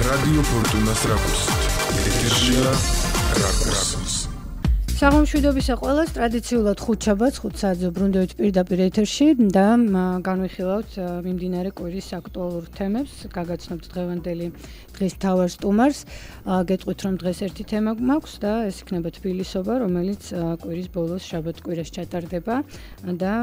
რადიო ფორტუნას რაკურსი. ეთერშია რაკურსის. საღამოშვიდობისა ყველას ტრადიციულად ხუთშაბათს 5 საათზე ბრუნდებით პირდაპირ ეთერში და განვიხილავთ მიმდინარე კვირის აქტუალურ თემებს, გაგაცნობთ დღევანდელი დღის მთავარ სტუმარს. გეტყვით რომ დღეს ერთი თემა მაქვს და ეს იქნება თბილისობა, რომელიც კვირის ბოლოს შაბათ-კვირას ჩატარდება და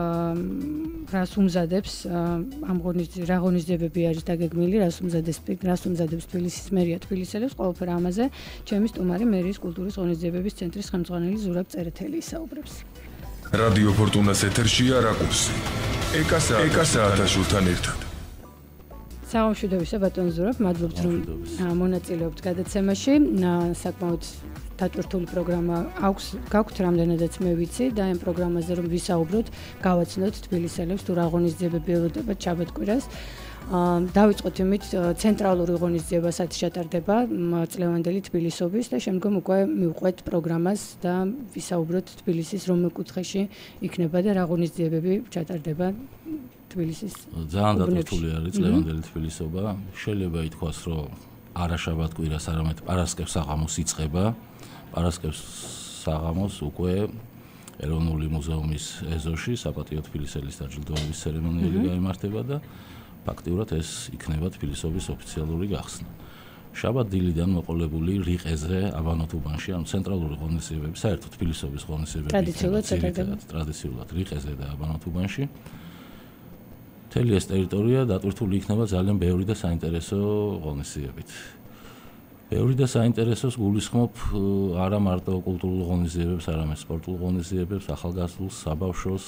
რას უმზადებს ამ რა ღონისძიებები არის დაგეგმილი, რას უმზადებს თბილისის მერია თბილისელებს, ყველაფერი ამაზე ჩემი სტუმარი მერიის კულტურის ღონისძიებების ცენტრის ხელმძღვანელი ზურაბ წერეთელი ისაუბრებს. რადიო ფორტუნას ეთერშია რაკურსი. ეკა საათაშვილთან ერთად. საღამოშვიდობისა ბატონ ზურაბ, მადლობთ რომ მონაწილეობთ გადაცემაში. საკმაოდ დატვირთული პროგრამა გაქვთ, რამდენადაც მე ვიცი და ამ პროგრამაზე რომ ვისაუბროთ, გავაცნოთ თბილისელებს თუ რა ღონისძიებები ელოდებათ შაბათ-კვირას. დავიწყოთ იმით, ცენტრალური ღონისძიება საათი ჩატარდება წლევანდელი თბილისობის და შემდგომ უკვე მივყვეთ პროგრამას და ვისაუბროთ თბილისის რომელ კუთხეში იქნება და რა ღონისძიებები ჩატარდება თბილისის. ძალიან დატვირთული არის წლევანდელი თბილისობა. შეიძლება ითქვას, რომ არა შაბათ-კვირას, არამედ პარასკევს საღამოს იწყება. პარასკევს საღამოს უკვე ეროვნული მუზეუმის ეზოში საპატიო თბილისელის დაჯილდოების ცერემონიალი გაიმართება და ფაქტიურად ეს იქნება თბილისობის ოფიციალური გახსნა. შაბათ-დილიდან მოყოლებული რიყეზე აბანოთუბანში, ანუ ცენტრალური ღონისძიებები, საერთოდ თბილისობის ღონისძიებები ტრადიციულად რიყეზე და აბანოთუბანში. მთელი ეს ტერიტორია დატვირთული იქნება ძალიან ბევრი და საინტერესო ღონისძიებით. ბევრი და საინტერესოს გულისხმობ არა მარტო კულტურულ ღონისძიებებს, არამედ სპორტულ ღონისძიებებს, ახალგაზრდულს, საბავშვოს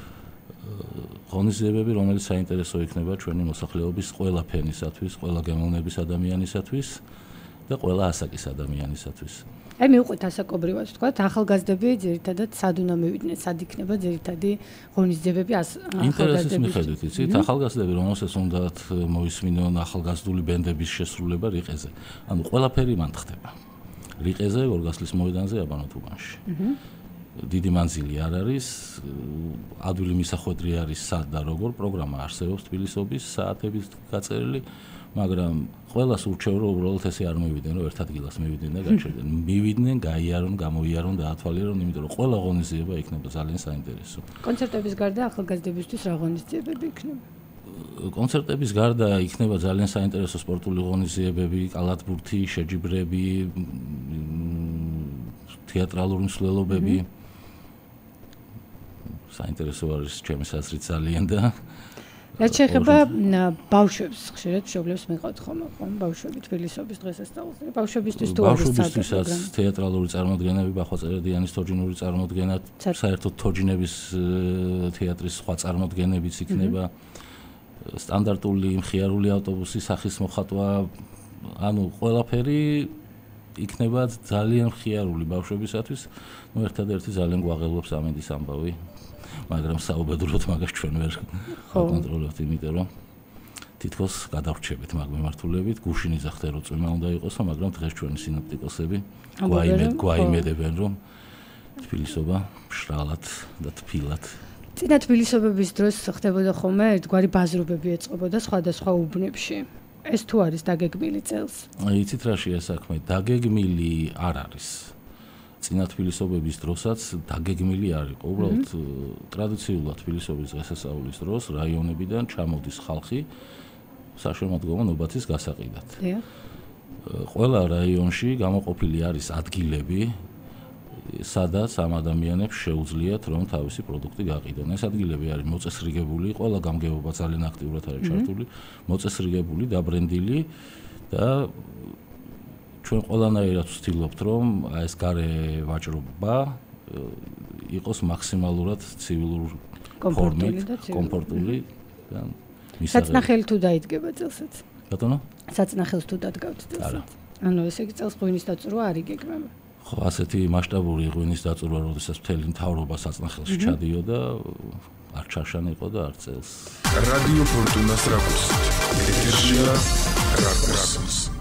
ღონისძიებები, რომელიც საინტერესო იქნება ჩვენი მოსახლეობის ყველა ფენისათვის, ყველა გემოვნების ადამიანისათვის და ყველა ასაკის ადამიანისათვის. აი მივყვეთ ასაკობრივად ვთქვათ, ახალგაზრდები ძირითადად სად უნდა მივიდნენ, სად იქნება ძირითადი ღონისძიებები ინტერესის მიხედვით, იცით, ახალგაზრდები, რომელსაც უნდათ მოისმინონ ახალგაზრდული ბენდების შესრულება რიყეზე. ანუ ყველაფერი მანდ ხდება. რიყეზე, გორგასლის მოედანზე, აბანოთუბანში. დიდი მანძილი არ არის, ადვილი მისახვედრი არის სად და როგორ, პროგრამა არსებობს თბილისობის საათებით გაწერილი, მაგრამ ყველას ურჩევ რომ უბრალოდ ესე არ მივიდნენ, რომ ერთ ადგილას მივიდნენ და გაჩერდნენ. მივიდნენ, გაიარონ, გამოიარონ და ათვალიერონ, იმიტომ რომ ყველა ღონისძიება იქნება ძალიან საინტერესო. კონცერტების გარდა ახალგაზრდებისთვის რა ღონისძიებები იქნება? კონცერტების გარდა იქნება ძალიან საინტერესო სპორტული ღონისძიებები, კალათბურთი, შეჯიბრები, თეატრალური მსვლელობები. საინტერესო არის ჩემი საზრით ძალიან და რაც შეეხება ბავშვებს, ხშირად მშობლებს მიყავთ ხოლმე ბავშვები თბილისობის დღესასწაულზე. ბავშვებისთვის თუ არის ბავშვებისთვისაც თეატრალური წარმოდგენები, ბახვაწერედიანის თოჯინური წარმოდგენა, საერთოდ თოჯინების თეატრის სხვა წარმოდგენებიც იქნება, სტანდარტული მხიარული ავტობუსის სახის მოხატვა, ანუ ყველაფერი იქნება ძალიან მხიარული ბავშვებისათვის. ერთადერთი ძალიან გვაღელვებს ამინდის ამბავი. მაგრამ საუბედუროდ მაგას ჩვენ ვერ ვაკონტროლებთ, იმიტომ რომ თითქოს გადავრჩებით მაგ მიმართულებით, გუშინ იძახდა რომ წვიმა უნდა იყოსო, მაგრამ დღეს ჩვენი სინოპტიკოსები გვაიმედებენ რომ თბილისობა მშრალად და თბილად. წინა თბილისობების დროს ხდებოდა ხოლმე ერთგვარი ბაზრობები ეწყობოდა სხვადასხვა უბნებში. ეს თუ არის დაგეგმილი წელს? იცით რაშია საქმე, დაგეგმილი არ არის. წინა თბილისობების დროსაც დაგეგმილი არ იყო. უბრალოდ ტრადიციულად თბილისობის დღესასწაულის დროს რაიონებიდან ჩამოდის ხალხი საშემოდგომო ნობათის გასაყიდად. ყველა რაიონში გამოყოფილი არის ადგილები, სადაც ამ ადამიანებს შეუძლიათ რომ თავისი პროდუქტი გაყიდონ. ეს ადგილები არის მოწესრიგებული, ყველა გამგეობა ძალიან აქტიურად არის ჩართული, მოწესრიგებული, დაბრენდილი და ჩვენ ყველანაირად ვცდილობთ რომ ეს გარე ვაჭრობა იყოს მაქსიმალურად ცივილურ ფორმით, კომფორტული და საწნახელი თუ დაიდგება წელსაც? ბატონო? საწნახელს თუ დადგავთ წელსაც? ანუ ესე იგი წელს ღვინის დაწურვა არ იგეგმება? ხო, ასეთი მასშტაბური ღვინის დაწურვა, როდესაც მთელი მთავრობა საწნახელში ჩადიოდა, არ ჩაშანიყო და არ წელს. რადიო ფორტუნას რაკურსი. ეთერშია რაკურსი.